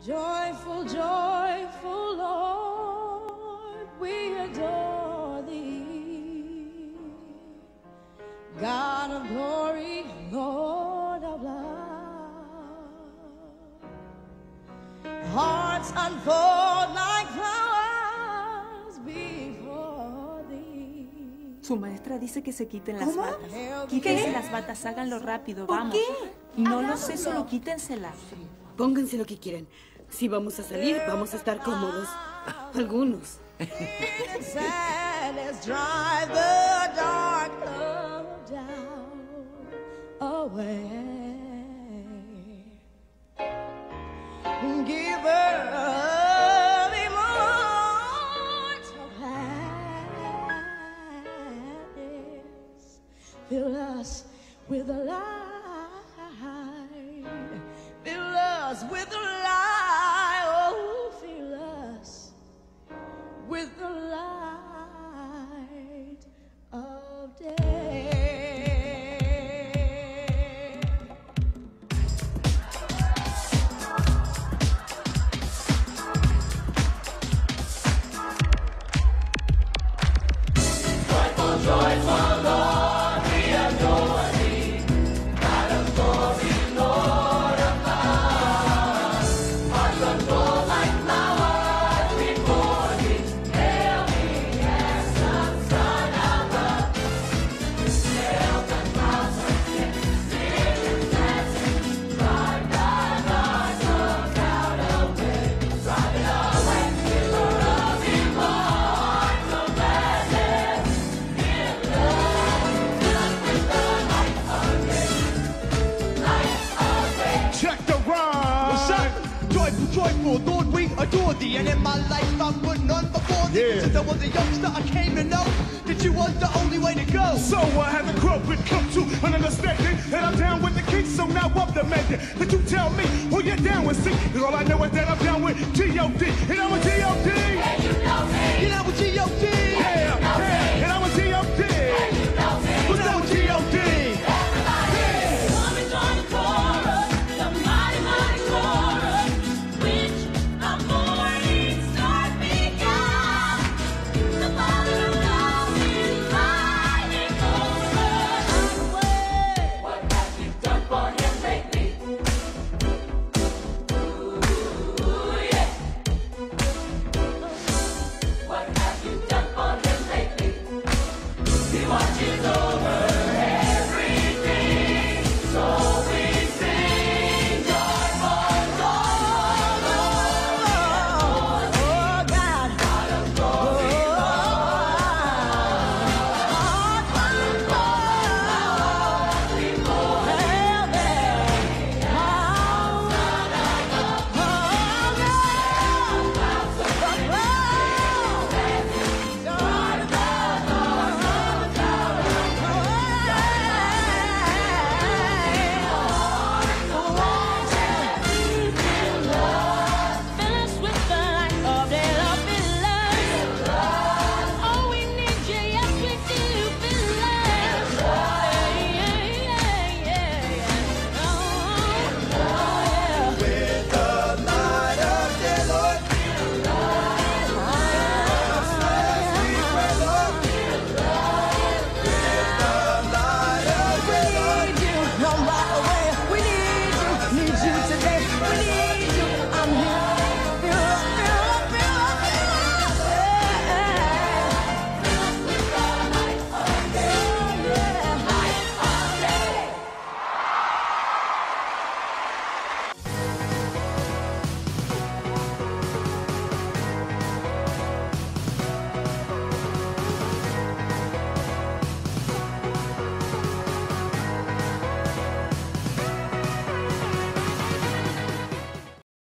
Joyful, joyful Lord, we adore thee. God of glory, Lord of love. Hearts unfold like flowers before thee. Su maestra dice que se quiten las batas. ¿Qué? Quítense las batas, háganlo rápido, ¿Por vamos. qué? No lo sé, solo quítenselas. Pónganse lo que quieran. Si vamos a salir, vamos a estar cómodos. Algunos. Sadness drive the dark cloud down away. Giver of immortal gladness, fill us with the light. Fill us with the light. Oh, fill us with the light of day. Joyful, joyful Lord, we adore thee. God of glory, Lord of love. Hearts unfold like flowers before thee. Hail me as the Son above. Sails the clouds of sin, visions dancing. Drive the dark cloud away. Drive it away, giver of immortal gladness. Fill us with the light of day. Light of day. Check the rhyme. What's up? Joyful, joyful, Lord, we adore thee. And in my life, I put none before thee. Yeah. Since I was a youngster, I came to know that you was the only way to go. So I had to grow and come to an understanding that I'm down with the king, so now I'm demanding that you tell me who you're down with. See, 'cause all I know is that I'm down with G.O.D. And I'm a G.O.D. And you know me. You know what G.O.D.